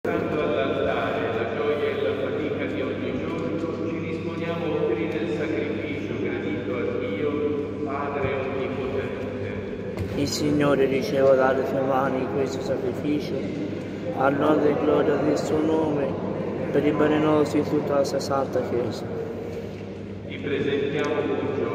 Portando all'altare la gioia e la fatica di ogni giorno, ci disponiamo a offrire il sacrificio gradito a Dio, Padre Onnipotente. Il Signore riceva dalle tue mani questo sacrificio, all'onore e gloria del suo nome, per il bene nostro e di tutta la sua santa Chiesa. Ti presentiamo con gioia